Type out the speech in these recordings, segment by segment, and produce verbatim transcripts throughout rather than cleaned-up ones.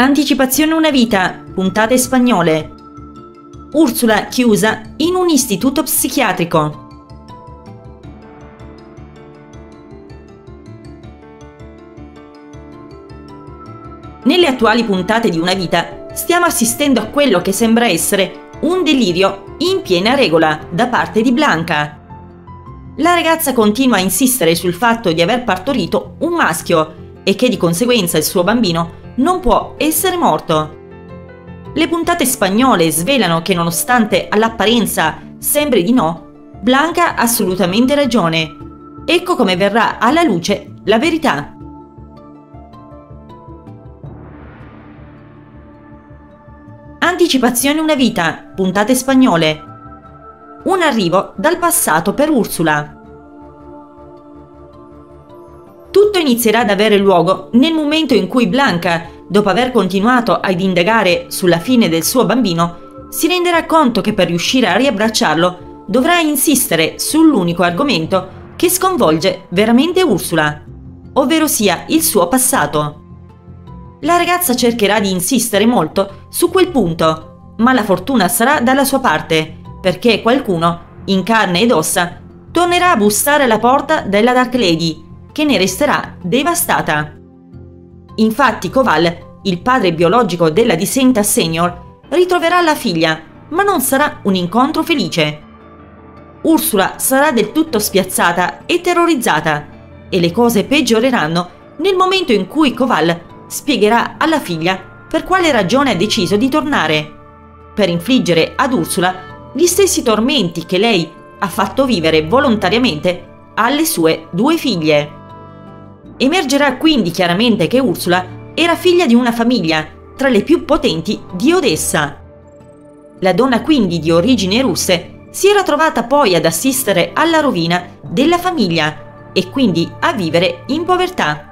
Anticipazione una vita, puntate spagnole. Ursula chiusa in un istituto psichiatrico. Nelle attuali puntate di Una vita stiamo assistendo a quello che sembra essere un delirio in piena regola da parte di Blanca. La ragazza continua a insistere sul fatto di aver partorito un maschio e che di conseguenza il suo bambino non può essere morto. Le puntate spagnole svelano che nonostante all'apparenza sembri di no, Blanca ha assolutamente ragione. Ecco come verrà alla luce la verità. Anticipazione una vita, puntate spagnole. Un arrivo dal passato per Ursula. Tutto inizierà ad avere luogo nel momento in cui Blanca, dopo aver continuato ad indagare sulla fine del suo bambino, si renderà conto che per riuscire a riabbracciarlo dovrà insistere sull'unico argomento che sconvolge veramente Ursula, ovvero sia il suo passato. La ragazza cercherà di insistere molto su quel punto, ma la fortuna sarà dalla sua parte, perché qualcuno, in carne ed ossa, tornerà a bussare alla porta della Dark Lady, che ne resterà devastata. Infatti Koval, il padre biologico della Disenta Senior, ritroverà la figlia, ma non sarà un incontro felice. Ursula sarà del tutto spiazzata e terrorizzata, e le cose peggioreranno nel momento in cui Koval spiegherà alla figlia per quale ragione ha deciso di tornare, per infliggere ad Ursula gli stessi tormenti che lei ha fatto vivere volontariamente alle sue due figlie. Emergerà quindi chiaramente che Ursula era figlia di una famiglia tra le più potenti di Odessa. La donna quindi di origini russe si era trovata poi ad assistere alla rovina della famiglia e quindi a vivere in povertà.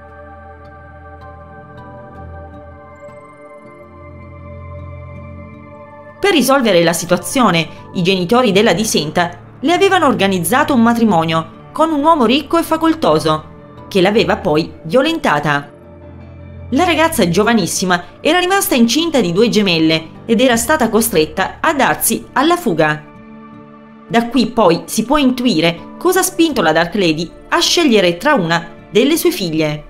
Per risolvere la situazione, i genitori della Disenta le avevano organizzato un matrimonio con un uomo ricco e facoltoso, che l'aveva poi violentata. La ragazza giovanissima era rimasta incinta di due gemelle ed era stata costretta a darsi alla fuga. Da qui poi si può intuire cosa ha spinto la Dark Lady a scegliere tra una delle sue figlie.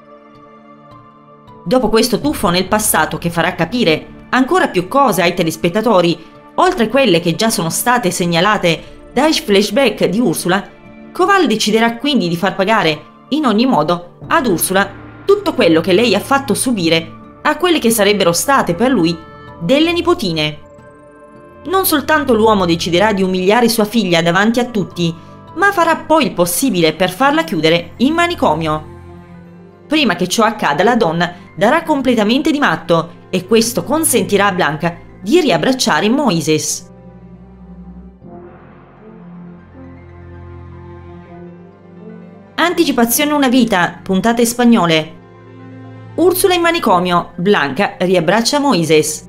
Dopo questo tuffo nel passato che farà capire ancora più cose ai telespettatori, oltre quelle che già sono state segnalate dai flashback di Ursula, Koval deciderà quindi di far pagare in ogni modo ad Ursula tutto quello che lei ha fatto subire a quelle che sarebbero state per lui delle nipotine. Non soltanto l'uomo deciderà di umiliare sua figlia davanti a tutti, ma farà poi il possibile per farla chiudere in manicomio. Prima che ciò accada, la donna darà completamente di matto e questo consentirà a Blanca di riabbracciare Moises. Anticipazione una vita, puntate spagnole. Ursula in manicomio, Blanca riabbraccia Moises.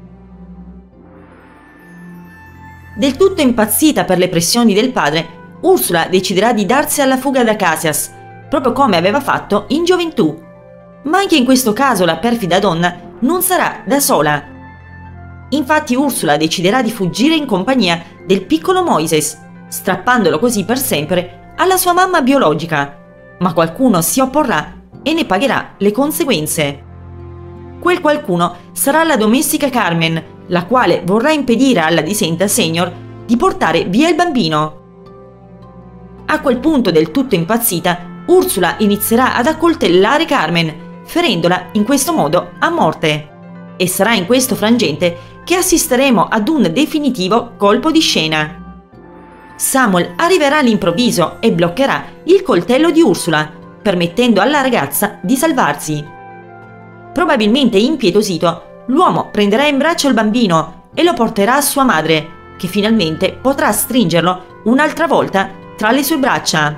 Del tutto impazzita per le pressioni del padre, Ursula deciderà di darsi alla fuga da Caxias, proprio come aveva fatto in gioventù. Ma anche in questo caso la perfida donna non sarà da sola. Infatti Ursula deciderà di fuggire in compagnia del piccolo Moises, strappandolo così per sempre alla sua mamma biologica. Ma qualcuno si opporrà e ne pagherà le conseguenze. Quel qualcuno sarà la domestica Carmen, la quale vorrà impedire alla Disenta Senior di portare via il bambino. A quel punto, del tutto impazzita, Ursula inizierà ad accoltellare Carmen, ferendola in questo modo a morte. E sarà in questo frangente che assisteremo ad un definitivo colpo di scena. Samuel arriverà all'improvviso e bloccherà il coltello di Ursula, permettendo alla ragazza di salvarsi. Probabilmente impietosito, l'uomo prenderà in braccio il bambino e lo porterà a sua madre, che finalmente potrà stringerlo un'altra volta tra le sue braccia.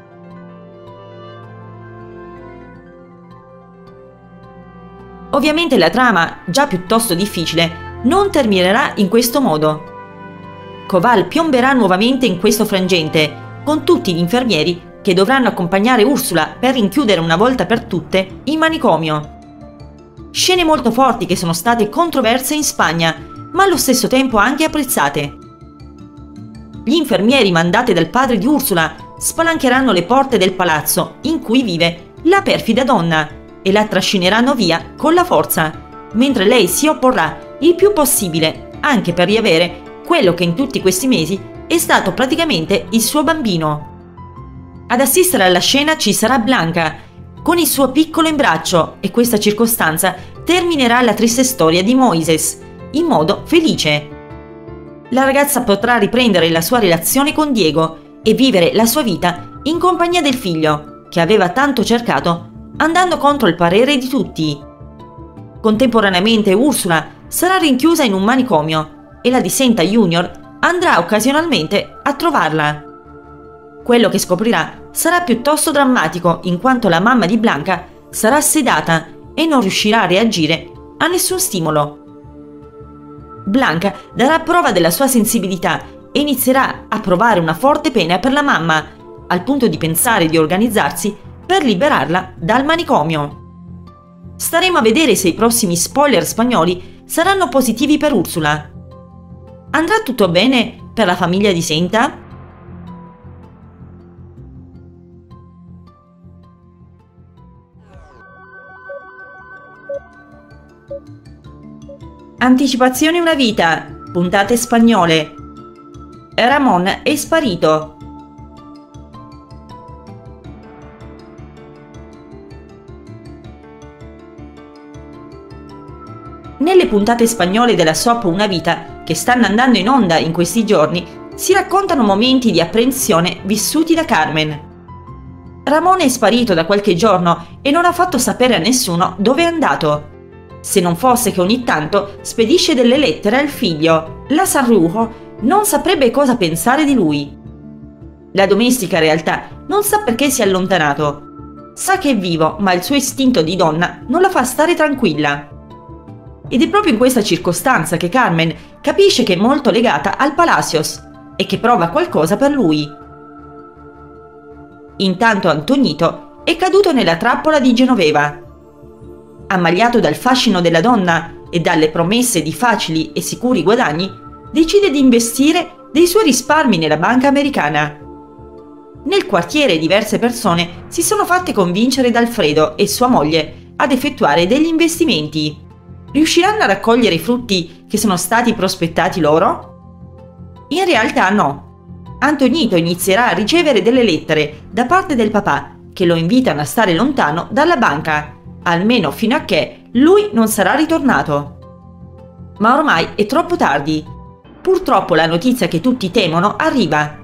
Ovviamente la trama, già piuttosto difficile, non terminerà in questo modo. Koval piomberà nuovamente in questo frangente, con tutti gli infermieri che dovranno accompagnare Ursula per rinchiudere una volta per tutte in manicomio. Scene molto forti che sono state controverse in Spagna, ma allo stesso tempo anche apprezzate. Gli infermieri mandati dal padre di Ursula spalancheranno le porte del palazzo in cui vive la perfida donna e la trascineranno via con la forza, mentre lei si opporrà il più possibile anche per riavere quello che in tutti questi mesi è stato praticamente il suo bambino. Ad assistere alla scena ci sarà Blanca, con il suo piccolo in braccio, e questa circostanza terminerà la triste storia di Moises in modo felice. La ragazza potrà riprendere la sua relazione con Diego e vivere la sua vita in compagnia del figlio, che aveva tanto cercato, andando contro il parere di tutti. Contemporaneamente Ursula sarà rinchiusa in un manicomio e la Di Senta Junior andrà occasionalmente a trovarla. Quello che scoprirà sarà piuttosto drammatico, in quanto la mamma di Blanca sarà sedata e non riuscirà a reagire a nessun stimolo. Blanca darà prova della sua sensibilità e inizierà a provare una forte pena per la mamma, al punto di pensare di organizzarsi per liberarla dal manicomio. Staremo a vedere se i prossimi spoiler spagnoli saranno positivi per Ursula. Andrà tutto bene per la famiglia Di Senta? Anticipazione una vita, puntate spagnole. Ramón è sparito. Nelle puntate spagnole della soap Una vita, che stanno andando in onda in questi giorni, si raccontano momenti di apprensione vissuti da Carmen. Ramón è sparito da qualche giorno e non ha fatto sapere a nessuno dove è andato, se non fosse che ogni tanto spedisce delle lettere al figlio. La Sanrujo non saprebbe cosa pensare di lui. La domestica in realtà non sa perché si è allontanato. Sa che è vivo, ma il suo istinto di donna non la fa stare tranquilla. Ed è proprio in questa circostanza che Carmen capisce che è molto legata al Palacios e che prova qualcosa per lui. Intanto Antonito è caduto nella trappola di Genoveva. Ammaliato dal fascino della donna e dalle promesse di facili e sicuri guadagni, decide di investire dei suoi risparmi nella banca americana. Nel quartiere diverse persone si sono fatte convincere da Alfredo e sua moglie ad effettuare degli investimenti. Riusciranno a raccogliere i frutti che sono stati prospettati loro? In realtà no. Antonito inizierà a ricevere delle lettere da parte del papà che lo invitano a stare lontano dalla banca, almeno fino a che lui non sarà ritornato. Ma ormai è troppo tardi. Purtroppo la notizia che tutti temono arriva.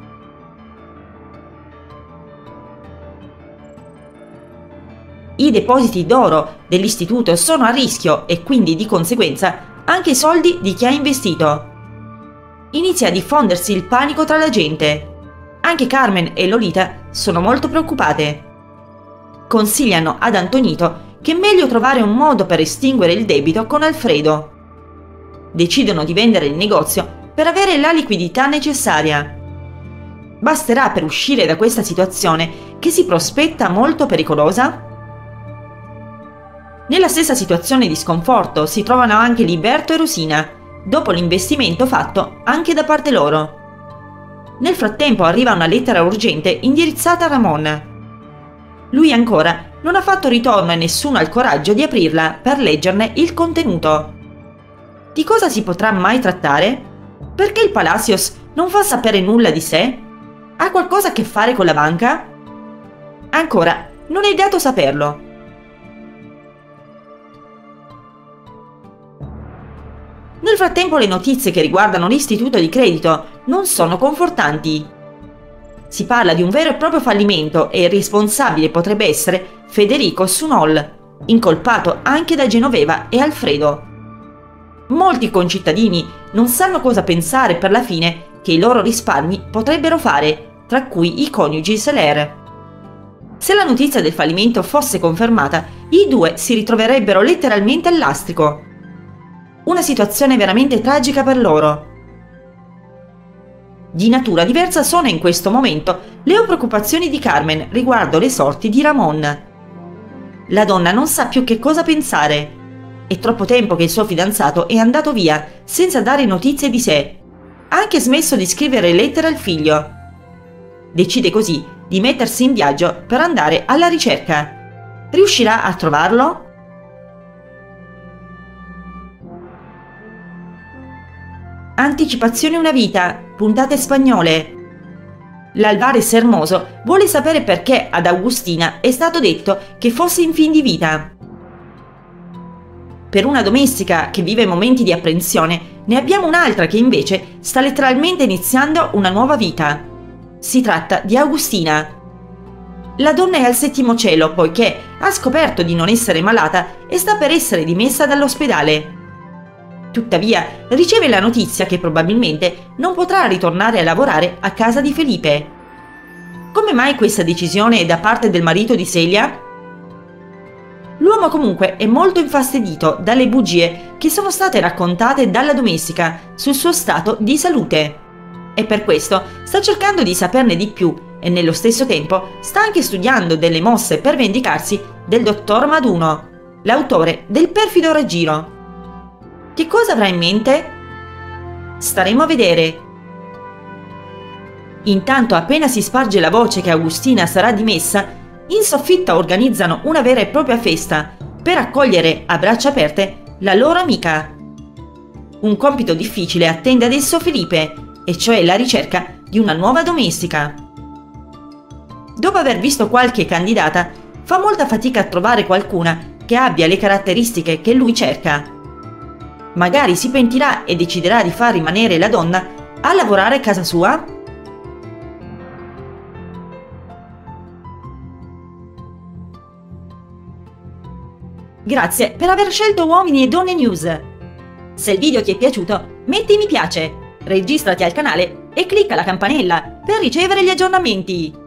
I depositi d'oro dell'istituto sono a rischio e quindi di conseguenza anche i soldi di chi ha investito. Inizia a diffondersi il panico tra la gente. Anche Carmen e Lolita sono molto preoccupate. Consigliano ad Antonito che è meglio trovare un modo per estinguere il debito con Alfredo. Decidono di vendere il negozio per avere la liquidità necessaria. Basterà per uscire da questa situazione che si prospetta molto pericolosa? Nella stessa situazione di sconforto si trovano anche Liberto e Rosina, dopo l'investimento fatto anche da parte loro. Nel frattempo arriva una lettera urgente indirizzata a Ramón. Lui ancora non ha fatto ritorno e nessuno ha il coraggio di aprirla per leggerne il contenuto. Di cosa si potrà mai trattare? Perché il Palacios non fa sapere nulla di sé? Ha qualcosa a che fare con la banca? Ancora, non è dato saperlo. Nel frattempo le notizie che riguardano l'istituto di credito non sono confortanti. Si parla di un vero e proprio fallimento e il responsabile potrebbe essere Federico Sunol, incolpato anche da Genoveva e Alfredo. Molti concittadini non sanno cosa pensare per la fine che i loro risparmi potrebbero fare, tra cui i coniugi Soler. Se la notizia del fallimento fosse confermata, i due si ritroverebbero letteralmente al lastrico. Una situazione veramente tragica per loro. Di natura diversa sono in questo momento le preoccupazioni di Carmen riguardo le sorti di Ramón. La donna non sa più che cosa pensare. È troppo tempo che il suo fidanzato è andato via senza dare notizie di sé. Ha anche smesso di scrivere lettere al figlio. Decide così di mettersi in viaggio per andare alla ricerca. Riuscirà a trovarlo? Anticipazione una vita, puntate spagnole. L'Alvarez Hermoso vuole sapere perché ad Agustina è stato detto che fosse in fin di vita. Per una domestica che vive momenti di apprensione, ne abbiamo un'altra che invece sta letteralmente iniziando una nuova vita. Si tratta di Agustina. La donna è al settimo cielo poiché ha scoperto di non essere malata e sta per essere dimessa dall'ospedale. Tuttavia, riceve la notizia che probabilmente non potrà ritornare a lavorare a casa di Felipe. Come mai questa decisione da parte del marito di Celia? L'uomo comunque è molto infastidito dalle bugie che sono state raccontate dalla domestica sul suo stato di salute e per questo sta cercando di saperne di più e nello stesso tempo sta anche studiando delle mosse per vendicarsi del dottor Maduno, l'autore del perfido raggiro. Che cosa avrà in mente? Staremo a vedere. Intanto, appena si sparge la voce che Agustina sarà dimessa, in soffitta organizzano una vera e propria festa per accogliere a braccia aperte la loro amica. Un compito difficile attende adesso Felipe, e cioè la ricerca di una nuova domestica. Dopo aver visto qualche candidata, fa molta fatica a trovare qualcuna che abbia le caratteristiche che lui cerca. Magari si pentirà e deciderà di far rimanere la donna a lavorare a casa sua? Grazie per aver scelto Uomini e Donne News. Se il video ti è piaciuto, metti mi piace, registrati al canale e clicca la campanella per ricevere gli aggiornamenti.